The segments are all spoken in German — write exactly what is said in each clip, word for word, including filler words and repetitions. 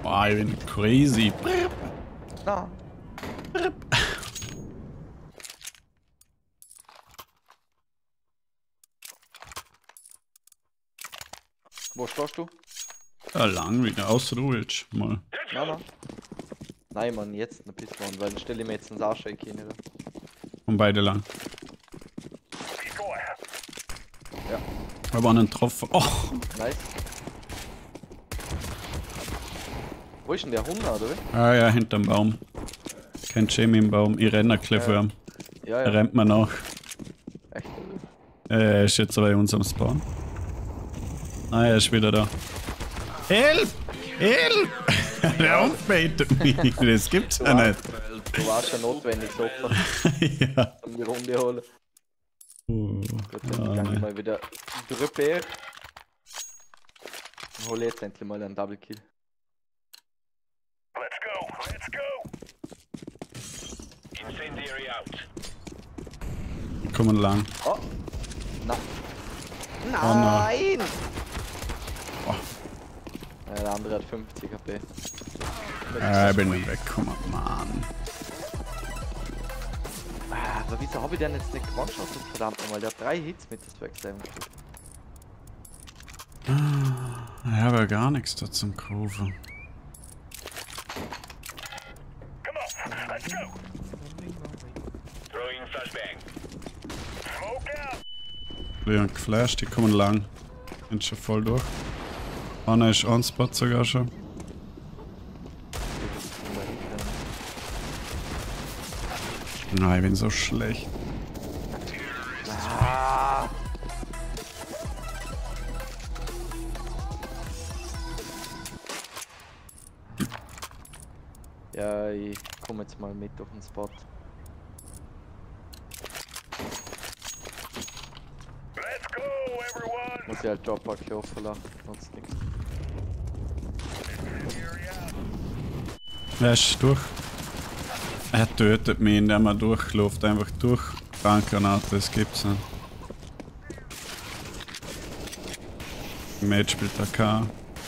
Boah, ich bin crazy. Na. Wo stehst du? Ja, lang wieder, außer du willst mal. Nein, nein. Nein, Mann, jetzt ein bisschen, weil dann stelle ich mir jetzt einen Saarshake hin, oder? Und beide lang. Ja. Aber einen getroffen. Oh! Nice. Wo ist denn der Hunger, oder wie? Ah ja, hinterm Baum. Kein Jamie im Baum. Ich renne ein bisschen vor ihm. Ja, Er ja. rennt mir nach. Echt? Er ist jetzt bei uns am Spawn. Ah, er ist wieder da. Hilf! Hilf! Der aufbaitet mich. Das gibt's ja nicht. Du warst ja notwendig, Opfer, Ja. um die Runde holen. Oh, Gut, dann ah, kann ich nein. mal wieder drüber. Und hole jetzt endlich mal einen Double Kill. Let's go, let's go. Incendiary out. Die kommen lang. Oh! Na. nein. Nein! Oh. Ja, der andere hat fünfzig H P. Ah, ich bin nicht weggekommen, Mann. Ah, aber wieso habe ich den jetzt nicht gewonnen? Verdammt nochmal, der hat drei Hits mit der Backstab gespielt. Ich habe ja gar nichts da zum Kaufen. Come on, let's go. Throwing flashbang. Smoke out. Die haben geflasht, die kommen lang. Sind schon voll durch. Einer ist on Spot sogar schon. Nein, ich bin so schlecht. Ah. Ja, ich komme jetzt mal mit auf den Spot. Let's go, everyone. Muss ich halt Dropper offen lassen, sonst nichts. Incendiary out. Er ist durch. Er tötet mich, indem er durchläuft. Einfach durch. Brandgranate, das gibt's nicht. Mate spielt A K.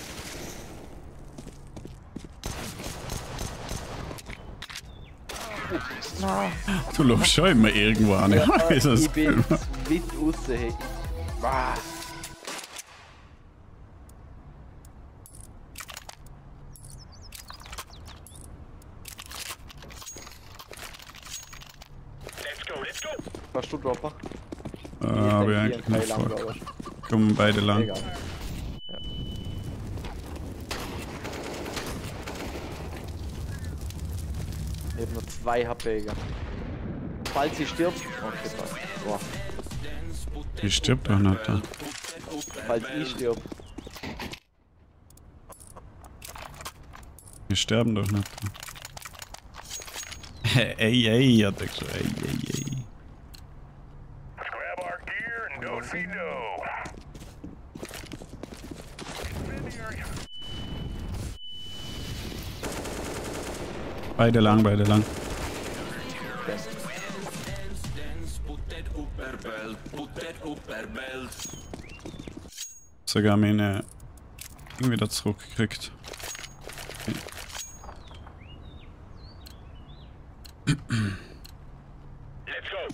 Ah. Du läufst schon immer irgendwo an. Ja, Ja, ist das ich bin cool. weit raus. Hey. Ah. Let's go, let's go. Hast du Dropper? Ah, hab ich eigentlich nicht vor. Kommen beide lang. Egal. Ja. Ich hab nur zwei H P, egal. Falls sie stirbt. Okay, passt. Boah. Die stirbt doch nicht da. Falls ich stirb. Die sterben doch nicht da. Ey, ey, hat er gesagt. Ey, ey, ey. Let's grab our gear and go see no. Incendiary. Beide lang, beide lang. Sogar meine Ding wieder zurückgekriegt. Okay. Let's go.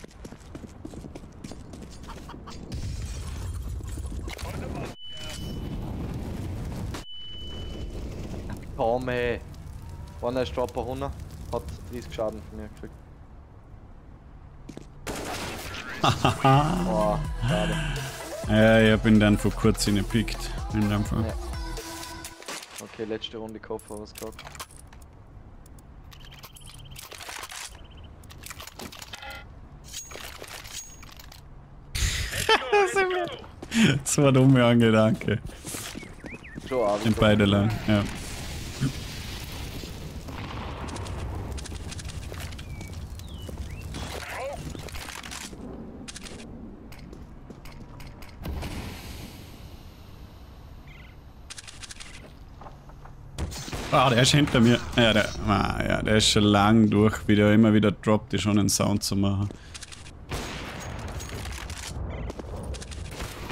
Komm, ey. Einer ist Dropper hundert. Hat dreißig Schaden von mir gekriegt. Boah, schade. Ja, ich hab ihn dann vor kurzem gepickt. In dem Fall. Ja. Okay, letzte Runde Koffer, was gehabt. Das war dumme Angedanke. Schon abends. Sind beide lang, ja. Ah, der ist hinter mir. Ja, der, ah, ja, der ist schon lang durch, wie der immer wieder droppt, ist schon einen Sound zu machen.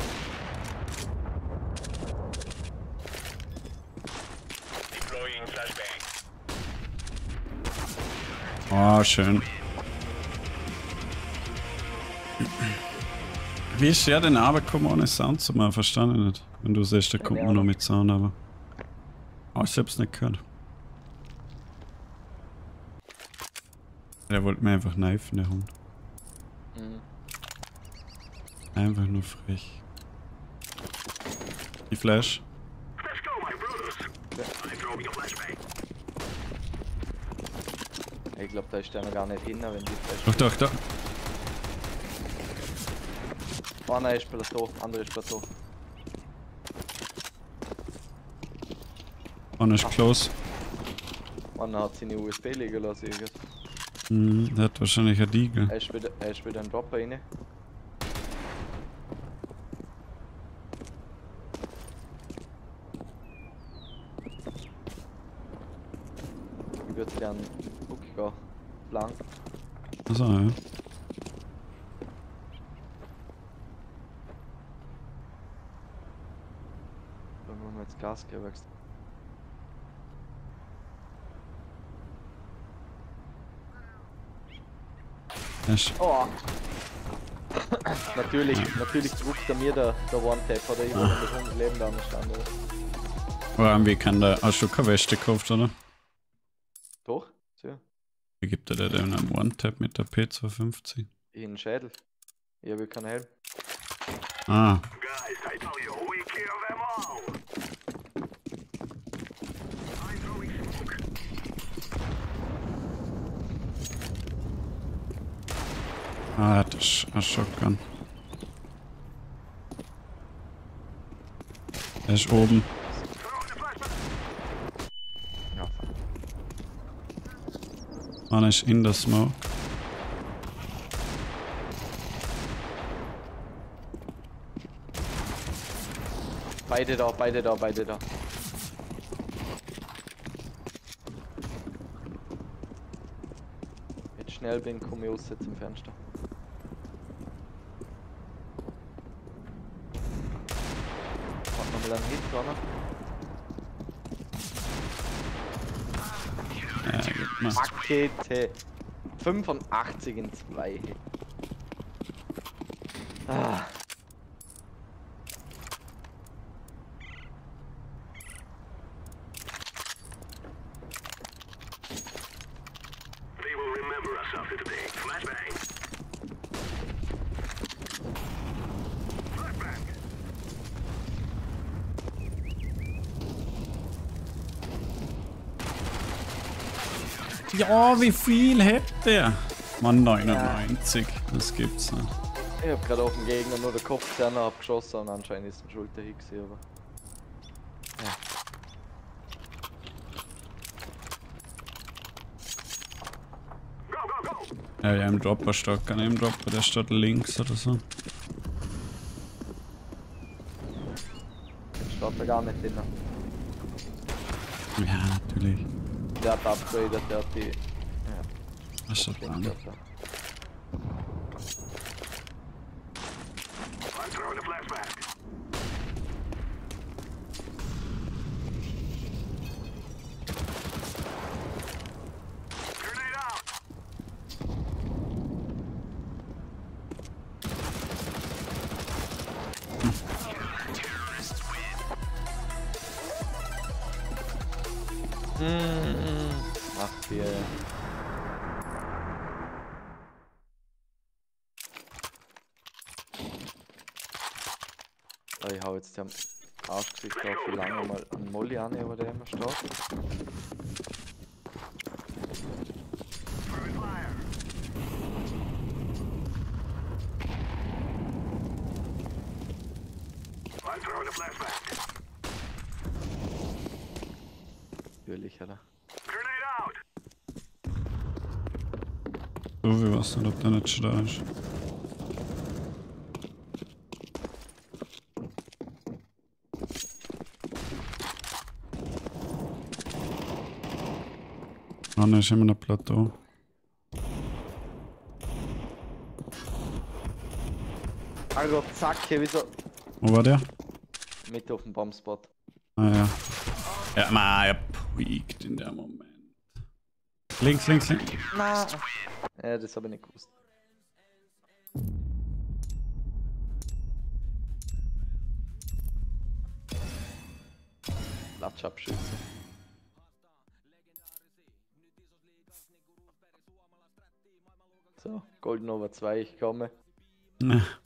Deploying flashbang. Oh, schön. Wie ist der denn runtergekommen ohne Sound zu machen? Verstanden ich nicht. Wenn du siehst, da kommt man noch mit Sound, aber... Oh, ich hab's nicht gehört. Der wollte mir einfach kneifen, der Hund. Mhm. Einfach nur frech. Die Flash. Ich glaube, da ist der noch gar nicht hin, wenn die Flash. Doch, doch, doch. Einer ist Plateau, andere ist Plateau. Einer ist close. Einer hat seine U S B liegen lassen. Irgendwas. Hm, der hat wahrscheinlich ein Diegel. Er ist wieder, er ist wieder ein Dropper rein. Ich würde gern Hook gehen. Blank. Achso, ja. Da müssen wir jetzt Gas geben. Ist Oh! natürlich, natürlich druckt er mir der, der One-Tap oder ich, wenn mit hundert Leben da am Stand. Oder? Aber irgendwie kann der... Hast du keine Weste gekauft, oder? Doch? So. Wie gibt er denn einen One-Tap mit der P zweihundertfünfzig? Ich einen Schädel. Ich habe keinen Helm. Ah. Guys, I tell you, we kill them all. I'm throwing smoke. Ah, er hat eine Shotgun. Er ist oben. Ja. Einer ist in der Smoke. Beide da, beide da, beide da. Jetzt schnell bin, komme ich raus zum Fenster. Hat nochmal einen Hit dran. Ja, gibt mal. Pakete. fünfundachtzig in zwei. Ah. They will remember us after today. Flashbang. Flashbang. Ja, wie viel hat der? Mann, neunundneunzig. Das gibt's nicht. Ich hab gerade auf den Gegner nur den Kopf gerne abgeschossen und anscheinend ist ein Schulterhit gewesen, aber... Ja. Go, go, go. Ja, ja, im Dropper stark. Kann im Dropper, der steht links oder so. Jetzt steht er gar nicht drin. Ja, natürlich. Der hat upgradet, der hat die... Ja, Was steht klingt dran? das ja. I'm throwing a flashbang. Grenade out. Mm, ach, hier. Oh, ich hau jetzt am Arschgesicht auf wie lange mal einen Molly an, aber der immer steht. Throwing fire. I'm throwing a flashbang. Natürlich, oder? Grenade out. So wie was nicht, ob der nicht schon da ist. Ah, ne, ist immer noch Plateau. Also, zack, hier wieder Wo war der? mit auf dem Bombspot. Ah ja. Ja, ma, er peakt in der Moment. Links, links, links. Nein. Ja, das habe ich nicht gewusst. Latschabschüsse. So, Golden Over zwei, ich komme. Na.